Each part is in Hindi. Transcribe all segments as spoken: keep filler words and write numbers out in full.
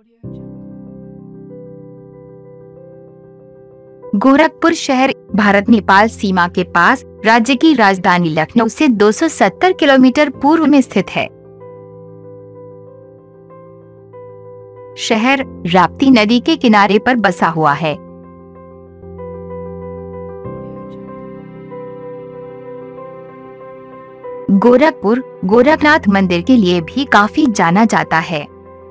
गोरखपुर शहर भारत नेपाल सीमा के पास राज्य की राजधानी लखनऊ से दो सौ सत्तर किलोमीटर पूर्व में स्थित है। शहर राप्ती नदी के किनारे पर बसा हुआ है। गोरखपुर गोरखनाथ मंदिर के लिए भी काफी जाना जाता है।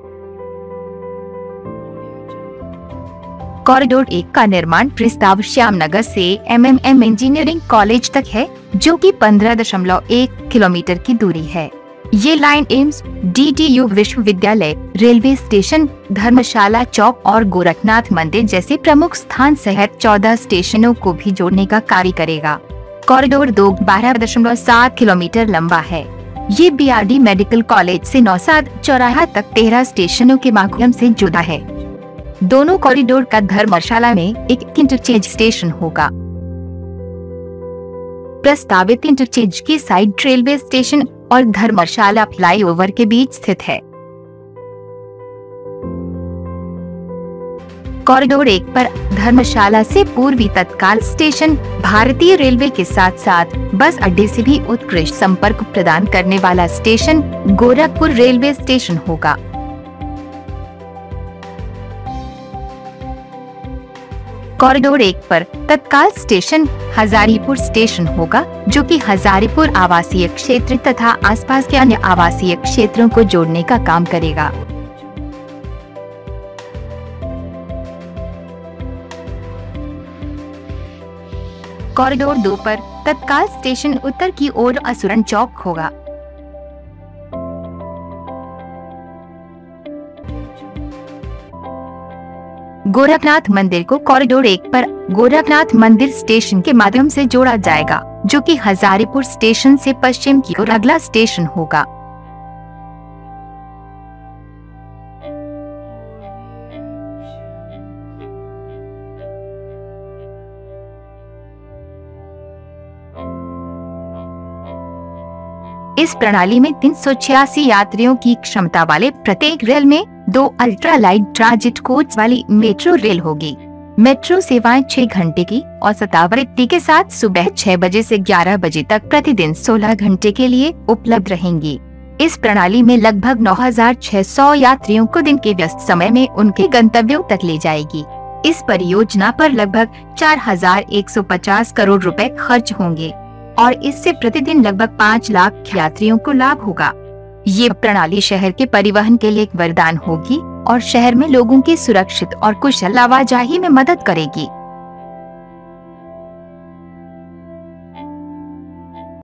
कॉरिडोर एक का निर्माण प्रस्ताव श्यामनगर से एमएमएम इंजीनियरिंग कॉलेज तक है, जो कि पंद्रह दशमलव एक किलोमीटर की दूरी है। ये लाइन एम्स, डीटीयू विश्वविद्यालय, रेलवे स्टेशन, धर्मशाला चौक और गोरखनाथ मंदिर जैसे प्रमुख स्थान सहित चौदह स्टेशनों को भी जोड़ने का कार्य करेगा। कॉरिडोर दो बारह दशमलव सात किलोमीटर लंबा है। ये बीआरडी मेडिकल कॉलेज से नौसाद चौराहा तक तेरह स्टेशनों के माध्यम से जुड़ा है। दोनों कॉरिडोर का धर्मशाला में एक इंटरचेंज स्टेशन होगा। प्रस्तावित इंटरचेंज की साइड रेलवे स्टेशन और धर्मशाला फ्लाईओवर के बीच स्थित है। कॉरिडोर एक पर धर्मशाला से पूर्वी तत्काल स्टेशन भारतीय रेलवे के साथ साथ बस अड्डे से भी उत्कृष्ट संपर्क प्रदान करने वाला स्टेशन गोरखपुर रेलवे स्टेशन होगा। कॉरिडोर एक पर तत्काल स्टेशन हजारीपुर स्टेशन होगा, जो कि हजारीपुर आवासीय क्षेत्र तथा आसपास के अन्य आवासीय क्षेत्रों को जोड़ने का काम करेगा। कॉरिडोर दो पर तत्काल स्टेशन उत्तर की ओर असुरन चौक होगा। गोरखनाथ मंदिर को कॉरिडोर एक पर गोरखनाथ मंदिर स्टेशन के माध्यम से जोड़ा जाएगा, जो कि हजारीपुर स्टेशन से पश्चिम की ओर अगला स्टेशन होगा। इस प्रणाली में तीन सौ छियासी यात्रियों की क्षमता वाले प्रत्येक रेल में दो अल्ट्रा लाइट ट्रांजिट कोच वाली मेट्रो रेल होगी। मेट्रो सेवाएं छह घंटे की औसत आवृत्ति के साथ सुबह छह बजे से ग्यारह बजे तक प्रतिदिन सोलह घंटे के लिए उपलब्ध रहेंगी। इस प्रणाली में लगभग नौ हजार छह सौ यात्रियों को दिन के व्यस्त समय में उनके गंतव्यों तक ले जाएगी। इस परियोजना पर लगभग चार हजार एक सौ पचास करोड़ रुपए खर्च होंगे और इससे प्रतिदिन लगभग पाँच लाख यात्रियों को लाभ होगा। ये प्रणाली शहर के परिवहन के लिए एक वरदान होगी और शहर में लोगों की सुरक्षित और कुशल आवाजाही में मदद करेगी।